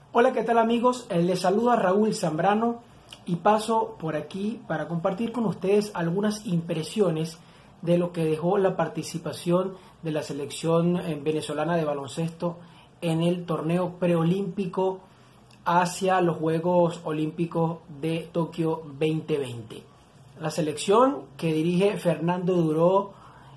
Hola, ¿qué tal amigos? Les saluda Raúl Zambrano y paso por aquí para compartir con ustedes algunas impresiones de lo que dejó la participación de la selección venezolana de baloncesto en el torneo preolímpico hacia los Juegos Olímpicos de Tokio 2020. La selección que dirige Fernando Duro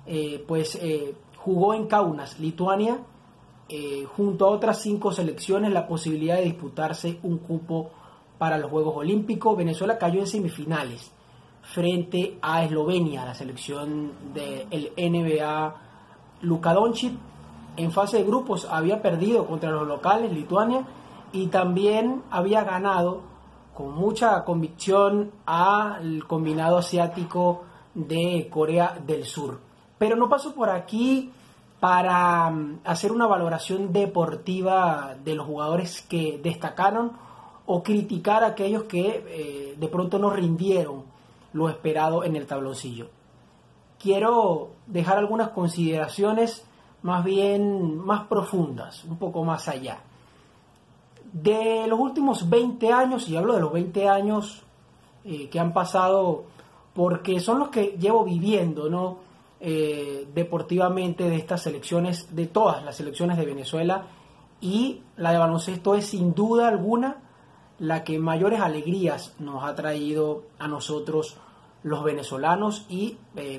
jugó en Kaunas, Lituania, junto a otras 5 selecciones la posibilidad de disputarse un cupo para los Juegos Olímpicos. Venezuela cayó en semifinales frente a Eslovenia, la selección del NBA Luka Doncic. En fase de grupos había perdido contra los locales, Lituania, y también había ganado con mucha convicción al combinado asiático de Corea del Sur. Pero no paso por aquí para hacer una valoración deportiva de los jugadores que destacaron o criticar a aquellos que de pronto no rindieron lo esperado en el tabloncillo. Quiero dejar algunas consideraciones más profundas, un poco más allá. De los últimos 20 años, y hablo de los 20 años que han pasado, porque son los que llevo viviendo, ¿no? Deportivamente de estas selecciones, de todas las selecciones de Venezuela, y la de baloncesto es sin duda alguna la que mayores alegrías nos ha traído a nosotros los venezolanos y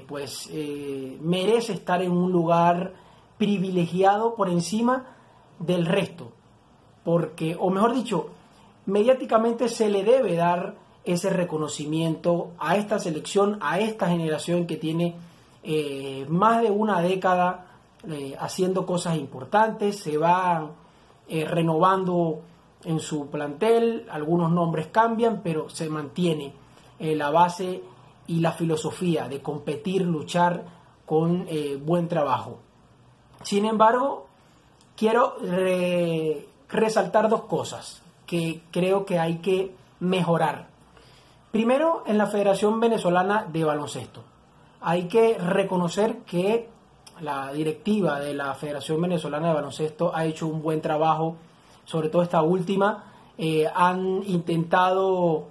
merece estar en un lugar privilegiado por encima del resto, porque, o mejor dicho, mediáticamente se le debe dar ese reconocimiento a esta selección, a esta generación que tiene más de una década haciendo cosas importantes. Se va renovando en su plantel, algunos nombres cambian, pero se mantiene la base y la filosofía de competir, luchar con buen trabajo. Sin embargo, quiero resaltar 2 cosas que creo que hay que mejorar. Primero, en la Federación Venezolana de Baloncesto. Hay que reconocer que la directiva de la Federación Venezolana de Baloncesto ha hecho un buen trabajo, sobre todo esta última. Han intentado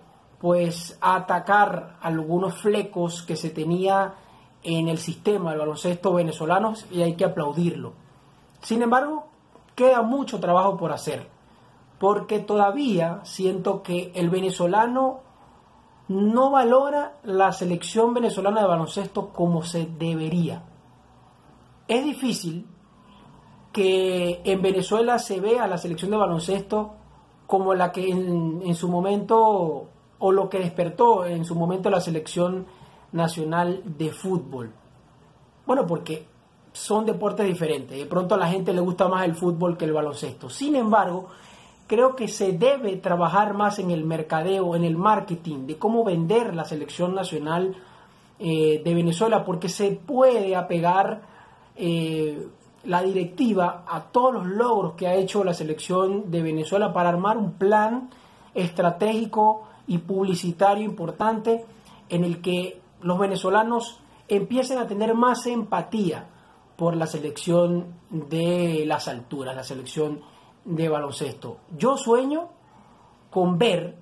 atacar algunos flecos que se tenía en el sistema del baloncesto venezolano y hay que aplaudirlo. Sin embargo, queda mucho trabajo por hacer, porque todavía siento que el venezolano no valora la selección venezolana de baloncesto como se debería. Es difícil que en Venezuela se vea la selección de baloncesto como la que en su momento, o lo que despertó en su momento la selección nacional de fútbol. Bueno, porque son deportes diferentes. De pronto a la gente le gusta más el fútbol que el baloncesto. Sin embargo, creo que se debe trabajar más en el mercadeo, en el marketing, de cómo vender la selección nacional de Venezuela, porque se puede apegar la directiva a todos los logros que ha hecho la selección de Venezuela para armar un plan estratégico y publicitario importante en el que los venezolanos empiecen a tener más empatía por la selección de las alturas, la selección de baloncesto. Yo sueño con ver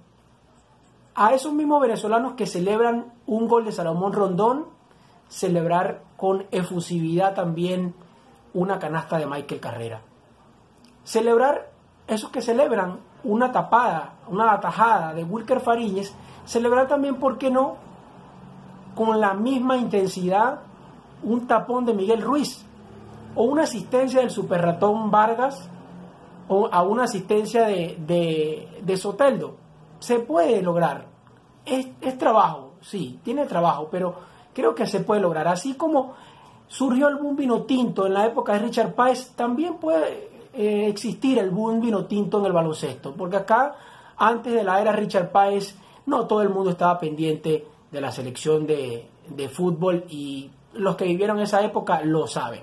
a esos mismos venezolanos que celebran un gol de Salomón Rondón celebrar con efusividad también una canasta de Michael Carrera. Celebrar esos que celebran una tapada, una atajada de Wilker Fariñez, celebrar también, ¿por qué no?, con la misma intensidad un tapón de Miguel Ruiz o una asistencia del Super Ratón Vargas o a una asistencia de Soteldo. Se puede lograr. Es trabajo, sí, tiene trabajo, pero creo que se puede lograr. Así como surgió el boom vino tinto en la época de Richard Páez, también puede existir el boom vino tinto en el baloncesto, porque acá, antes de la era Richard Páez, no todo el mundo estaba pendiente de la selección de fútbol, y los que vivieron esa época lo saben.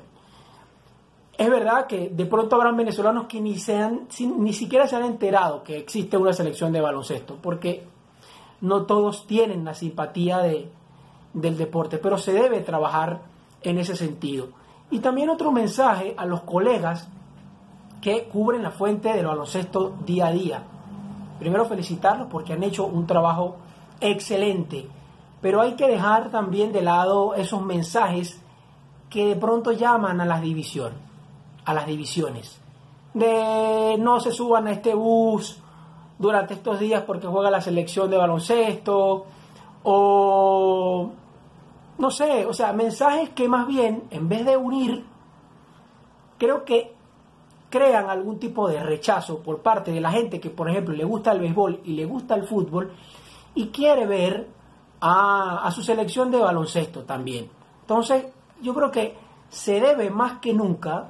Es verdad que de pronto habrán venezolanos que ni siquiera se han enterado que existe una selección de baloncesto, porque no todos tienen la simpatía del deporte, pero se debe trabajar en ese sentido. Y también otro mensaje a los colegas que cubren la fuente del baloncesto día a día. Primero felicitarlos porque han hecho un trabajo excelente, pero hay que dejar también de lado esos mensajes que de pronto llaman a las divisiones, de no se suban a este bus durante estos días porque juega la selección de baloncesto, o no sé, o sea, mensajes que más bien, en vez de unir, creo que crean algún tipo de rechazo por parte de la gente que, por ejemplo, le gusta el béisbol y le gusta el fútbol y quiere ver a su selección de baloncesto también. Entonces, yo creo que se debe más que nunca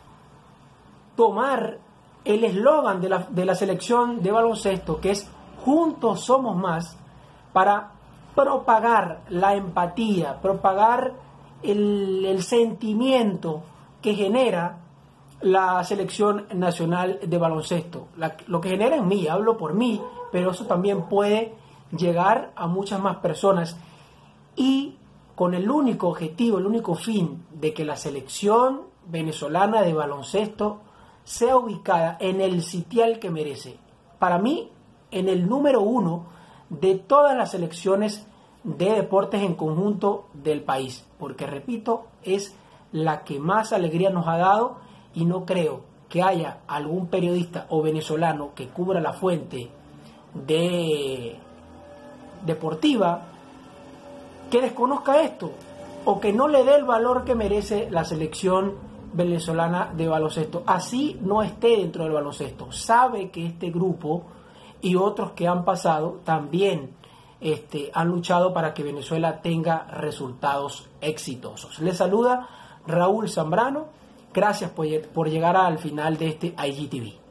tomar el eslogan de la selección de baloncesto, que es "Juntos somos más", para propagar la empatía, propagar el sentimiento que genera la selección nacional de baloncesto. Lo que genera en mí, hablo por mí, pero eso también puede llegar a muchas más personas, y con el único objetivo, el único fin de que la selección venezolana de baloncesto sea ubicada en el sitial que merece. Para mí, en el número 1 de todas las selecciones de deportes en conjunto del país, porque repito, es la que más alegría nos ha dado, y no creo que haya algún periodista o venezolano que cubra la fuente deportiva que desconozca esto, o que no le dé el valor que merece la selección venezolana de baloncesto. Así no esté dentro del baloncesto, sabe que este grupo y otros que han pasado también han luchado para que Venezuela tenga resultados exitosos. Les saluda Raúl Zambrano. Gracias por llegar al final de este IGTV.